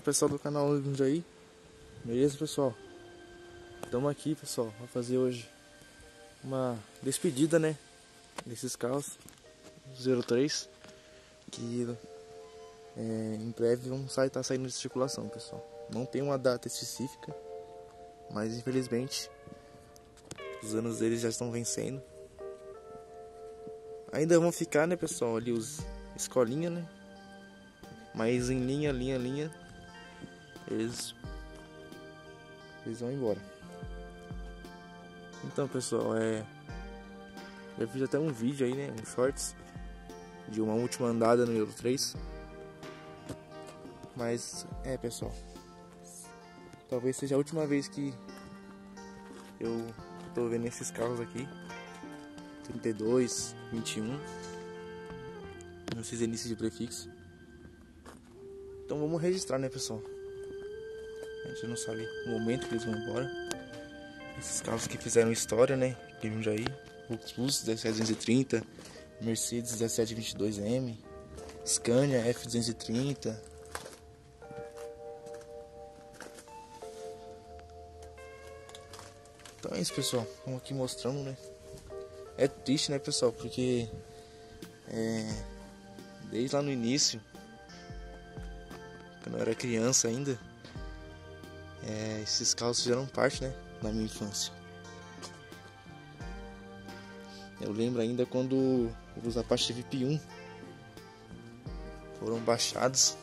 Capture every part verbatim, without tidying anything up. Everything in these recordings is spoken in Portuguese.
pessoal do canal Jundiaí. Beleza, pessoal? Estamos aqui, pessoal, para fazer hoje uma despedida, né, desses carros zero três que é, em breve vão estar tá saindo de circulação, pessoal. Não tem uma data específica, mas infelizmente os anos deles já estão vencendo. Ainda vão ficar, né, pessoal, ali os escolinha, né, mas em linha, linha, linha eles eles vão embora. Então, pessoal, é eu fiz até um vídeo aí, né, um shorts de uma última andada no Euro três. Mas é, pessoal, talvez seja a última vez que eu tô vendo esses carros aqui. Trinta e dois, vinte e um, esses inícios de prefixo. Então vamos registrar, né, pessoal? A gente não sabe o momento que eles vão embora. Esses carros que fizeram história, né, de Jundiaí: Lexus dezessete duzentos e trinta, Mercedes dezessete vinte e dois M, Scania F duzentos e trinta. Então é isso, pessoal. Vamos aqui mostrando, né? É triste, né, pessoal? Porque é, desde lá no início, quando eu era criança ainda, é, esses carros fizeram parte, né, da minha infância. Eu lembro ainda quando os Apache V P um foram baixados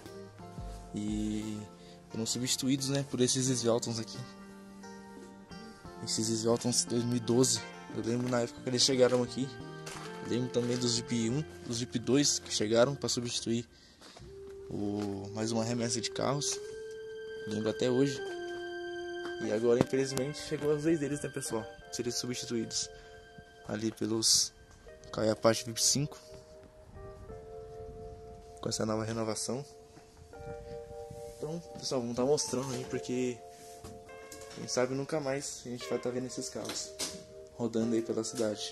e foram substituídos, né, por esses Svelte aqui. Esses Svelte dois mil e doze. Eu lembro na época que eles chegaram aqui. Eu lembro também dos V P um, dos V P dois que chegaram para substituir o, mais uma remessa de carros. Eu lembro até hoje. E agora, infelizmente, chegou a vez deles, né, pessoal? Serem substituídos ali pelos Apache V P cinco, com essa nova renovação. Então, pessoal, vamos estar mostrando aí, porque quem sabe nunca mais a gente vai estar vendo esses carros rodando aí pela cidade.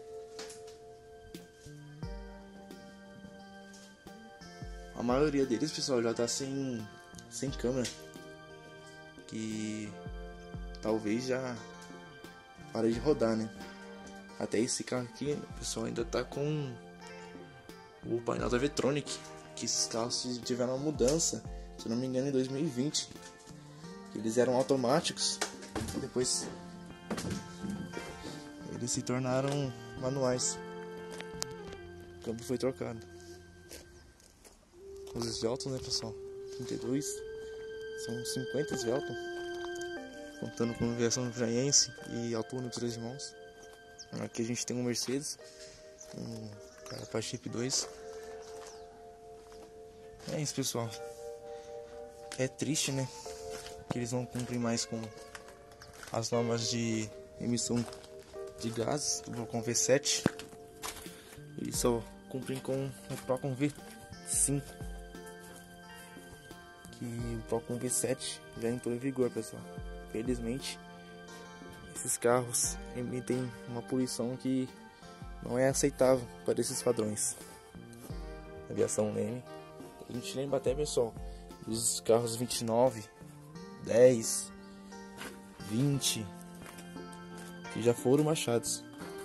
A maioria deles, pessoal, já tá sem, sem câmera, que talvez já pare de rodar, né? Até esse carro aqui, pessoal, ainda tá com o painel da Vetronic, que esses carros tiveram uma mudança, se eu não me engano, em dois mil e vinte. Eles eram automáticos, depois eles se tornaram manuais. O câmbio foi trocado. Os Svelte, né, pessoal? trinta e dois, são cinquenta Svelte, contando com versão Giense e autônomo três mãos. Aqui a gente tem um Mercedes, um Apache V P dois. É isso, pessoal. É triste, né, que eles não cumprem mais com as normas de emissão de gases do Procon V sete. Eles só cumprem com o Procon V cinco, que o Procon V sete já entrou em vigor, pessoal. Felizmente, esses carros emitem uma poluição que não é aceitável para esses padrões. Aviação Leme. A gente lembra até, pessoal, dos carros vinte e nove, dez, vinte, que já foram baixados.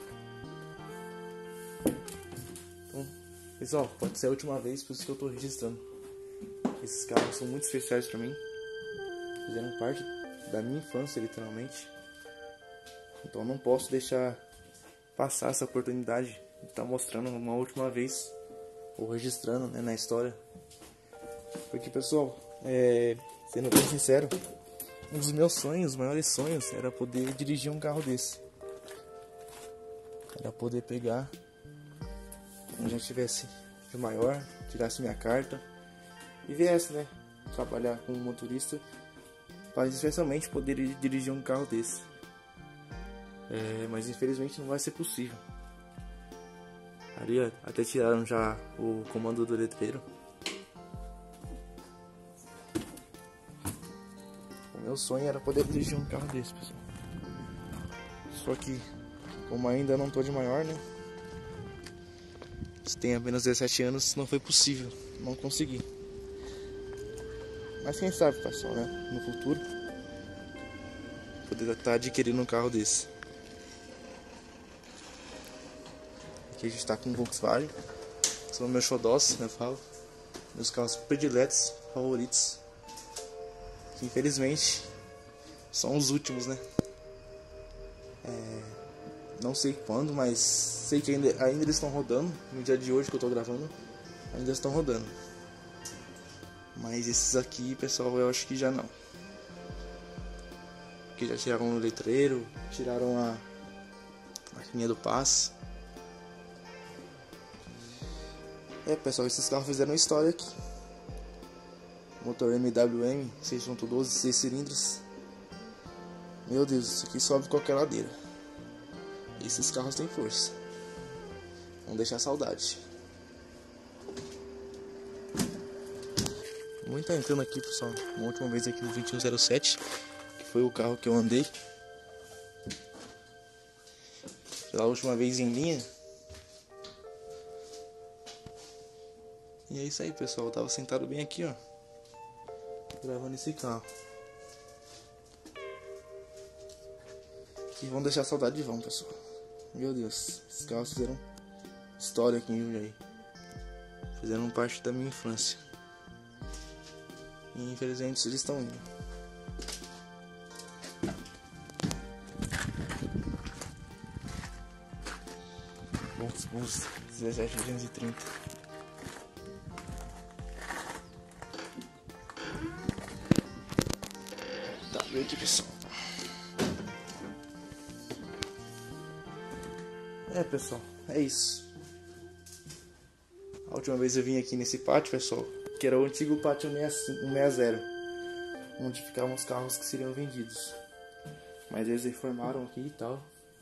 Então, pessoal, pode ser a última vez, por isso que eu estou registrando. Esses carros são muito especiais para mim, fizeram parte da minha infância, literalmente. Então eu não posso deixar passar essa oportunidade de estar mostrando uma última vez, ou registrando, né, na história. Porque, pessoal, é, sendo bem sincero, um dos meus sonhos, os maiores sonhos, era poder dirigir um carro desse. Era poder pegar, quando já tivesse de maior, tirasse minha carta e viesse, né, trabalhar como motorista, para especialmente poder dirigir um carro desse. É, mas infelizmente não vai ser possível. Ali, ó, até tiraram já o comando do letreiro. O meu sonho era poder dirigir um carro desse, pessoal. Só que, como ainda não tô de maior, né, tenho apenas dezessete anos, não foi possível, não consegui. Mas quem sabe, pessoal, né? No futuro, poder estar adquirindo um carro desse. Aqui a gente tá com um Volkswagen. São meus xodós, né? Eu falo. Meus carros prediletos, favoritos. Que infelizmente são os últimos, né? É, não sei quando, mas sei que ainda, ainda eles estão rodando. No dia de hoje que eu tô gravando, ainda estão rodando. Mas esses aqui, pessoal, eu acho que já não. Porque já tiraram o letreiro, tiraram a maquininha do passe. É, pessoal, esses carros fizeram história aqui. Motor M W M seis ponto doze, seis cilindros. Meu Deus, isso aqui sobe qualquer ladeira. Esses carros têm força. Vão deixar saudade. Muito tá entrando aqui, pessoal. Uma última vez aqui no vinte e um zero sete, que foi o carro que eu andei pela última vez em linha. E é isso aí, pessoal. Eu tava sentado bem aqui, ó, gravando esse carro. Que vão deixar saudade de vão, pessoal. Meu Deus, esses carros fizeram história aqui em Jundiaí. Fizeram parte da minha infância. E infelizmente eles estão indo. Bons, bons dezessete duzentos e trinta. Tá, vem aqui, pessoal. É, pessoal, é isso. A última vez eu vim aqui nesse pátio, pessoal, que era o antigo pátio cento e sessenta, onde ficavam os carros que seriam vendidos. Mas eles reformaram aqui e tal.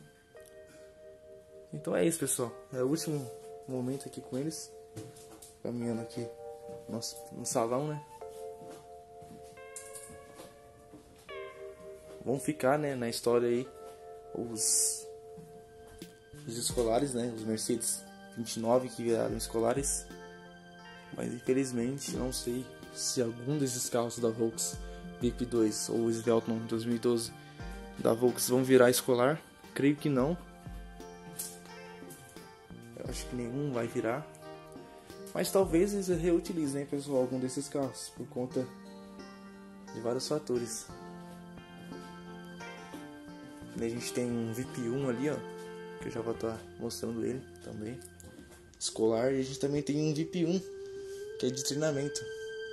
Então é isso, pessoal. É o último momento aqui com eles. Caminhando aqui no, no salão, né? Vão ficar, né, na história aí os, os escolares, né? Os Mercedes vinte e nove que viraram escolares. Mas infelizmente não sei se algum desses carros da Volks V I P dois ou o Svelte dois mil e doze da Volks vão virar escolar. Creio que não. Eu acho que nenhum vai virar. Mas talvez eles reutilizem, pessoal, algum desses carros por conta de vários fatores. A gente tem um V I P um ali, ó, que eu já vou estar mostrando ele também, escolar. E a gente também tem um V I P um que é de treinamento.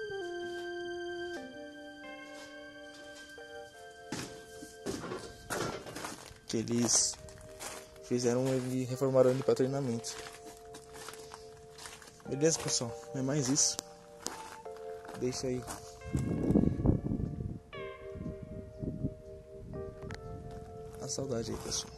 Que eles fizeram ele, reformaram ele para treinamento. Beleza, pessoal? É mais isso. Deixa aí a saudade aí, pessoal.